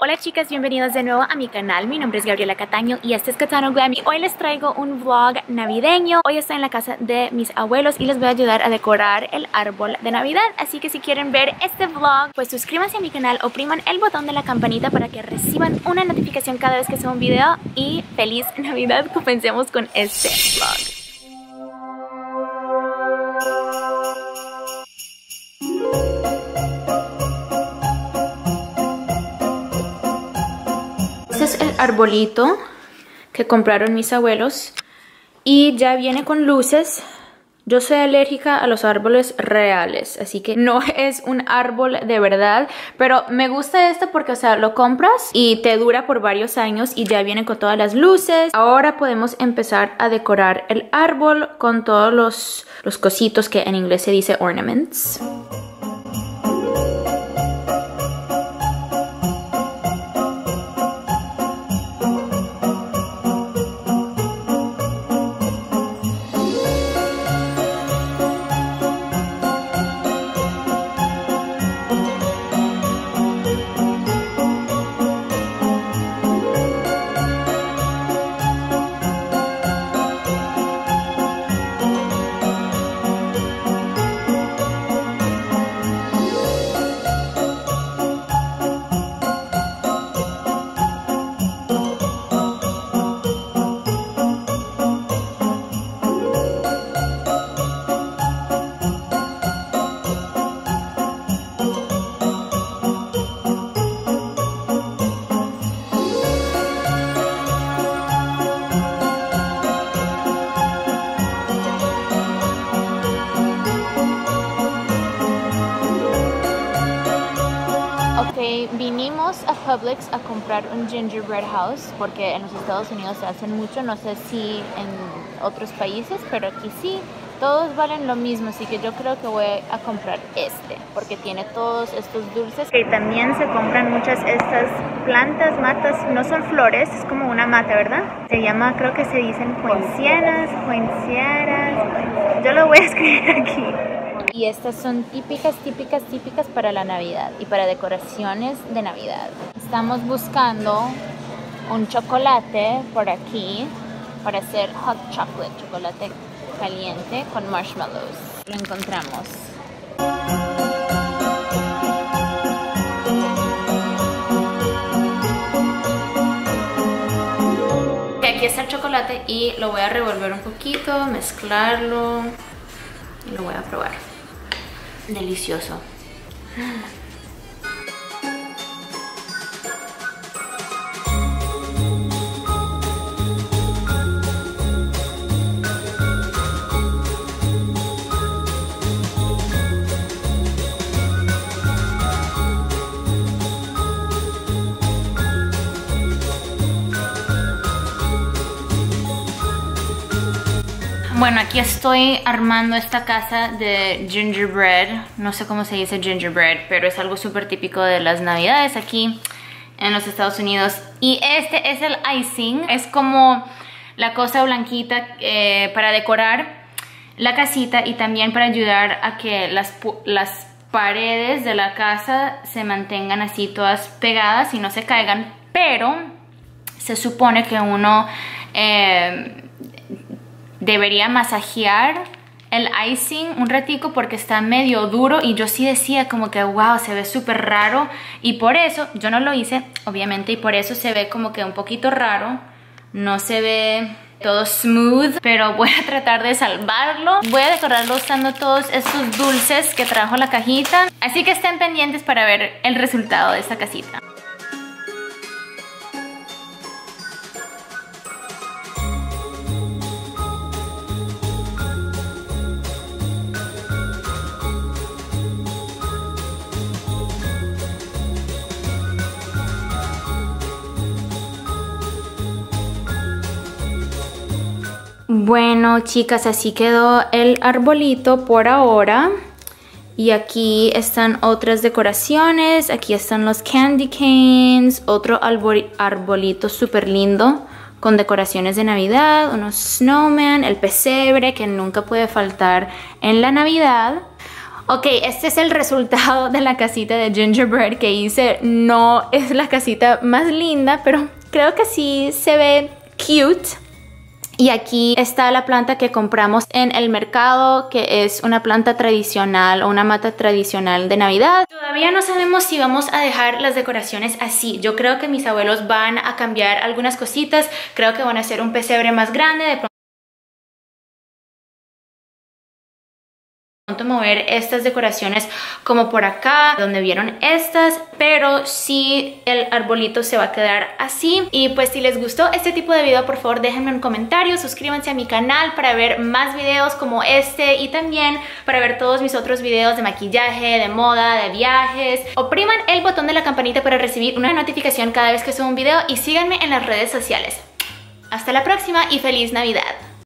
Hola chicas, bienvenidas de nuevo a mi canal. Mi nombre es Gabriela Cataño y este es Katano Glam. Hoy les traigo un vlog navideño. Hoy estoy en la casa de mis abuelos y les voy a ayudar a decorar el árbol de Navidad. Así que si quieren ver este vlog, pues suscríbanse a mi canal, opriman el botón de la campanita para que reciban una notificación cada vez que suba un video. Y ¡feliz Navidad! Comencemos con este vlog. Este es el arbolito que compraron mis abuelos y ya viene con luces. Yo soy alérgica a los árboles reales, así que no es un árbol de verdad, pero me gusta este porque, o sea, lo compras y te dura por varios años y ya viene con todas las luces. Ahora podemos empezar a decorar el árbol con todos los cositos que en inglés se dice ornaments. Vinimos a Publix a comprar un gingerbread house porque en los Estados Unidos se hacen mucho, no sé si en otros países, pero aquí sí, todos valen lo mismo, así que yo creo que voy a comprar este porque tiene todos estos dulces. Y también se compran muchas estas plantas, matas, no son flores, es como una mata, ¿verdad? Se llama, creo que se dicen poincianas, yo lo voy a escribir aquí. Y estas son típicas para la Navidad y para decoraciones de Navidad. Estamos buscando un chocolate por aquí para hacer hot chocolate, chocolate caliente con marshmallows. Lo encontramos. Aquí está el chocolate y lo voy a revolver un poquito, mezclarlo y lo voy a probar. Delicioso. Bueno, aquí estoy armando esta casa de gingerbread. No sé cómo se dice gingerbread, pero es algo súper típico de las Navidades aquí en los Estados Unidos. Y este es el icing. Es como la cosa blanquita para decorar la casita y también para ayudar a que las paredes de la casa se mantengan así todas pegadas y no se caigan. Pero se supone que uno debería masajear el icing un ratico porque está medio duro y yo sí decía como que wow, se ve súper raro y por eso, yo no lo hice obviamente y por eso se ve como que un poquito raro, no se ve todo smooth, pero voy a tratar de salvarlo. Voy a decorarlo usando todos estos dulces que trajo la cajita, así que estén pendientes para ver el resultado de esta casita. Bueno, chicas, así quedó el arbolito por ahora. Y aquí están otras decoraciones. Aquí están los candy canes. Otro arbolito súper lindo con decoraciones de Navidad. Unos snowman, el pesebre que nunca puede faltar en la Navidad. Ok, este es el resultado de la casita de gingerbread que hice. No es la casita más linda, pero creo que sí se ve cute. Y aquí está la planta que compramos en el mercado, que es una planta tradicional o una mata tradicional de Navidad. Todavía no sabemos si vamos a dejar las decoraciones así. Yo creo que mis abuelos van a cambiar algunas cositas. Creo que van a hacer un pesebre más grande, de mover estas decoraciones como por acá donde vieron estas, pero sí el arbolito se va a quedar así. Y pues si les gustó este tipo de video, por favor déjenme un comentario, suscríbanse a mi canal para ver más videos como este y también para ver todos mis otros videos de maquillaje, de moda, de viajes. Opriman el botón de la campanita para recibir una notificación cada vez que subo un video y síganme en las redes sociales. Hasta la próxima y feliz Navidad.